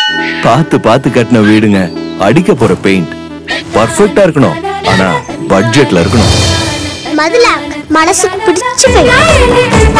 பார்த்து பார்த்து கட்டின வீடுங்க. அடிக்க போற பெயிண்ட் பர்ஃபெக்ட்டா இருக்கணும், ஆனா பட்ஜெட்ல இருக்கணும். மதுலாக் மனசுக்கு பிடிச்ச பெயிண்ட்.